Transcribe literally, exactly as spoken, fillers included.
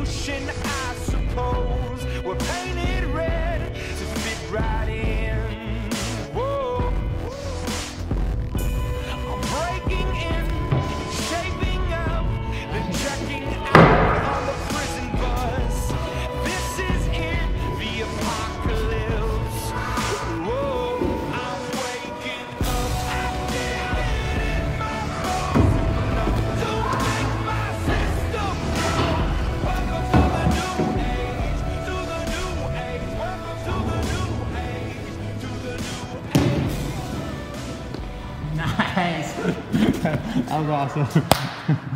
nation, I suppose. We're painted red to fit right in. Whoa. I'm breaking in, shaping up, then checking out on the prison bus. This is it, the apocalypse. Whoa, I'm waking up. I feel it in my bones. To make my system grow. Welcome to the new age, to the new age. Welcome to the new age, to the new age. Nice. That was awesome.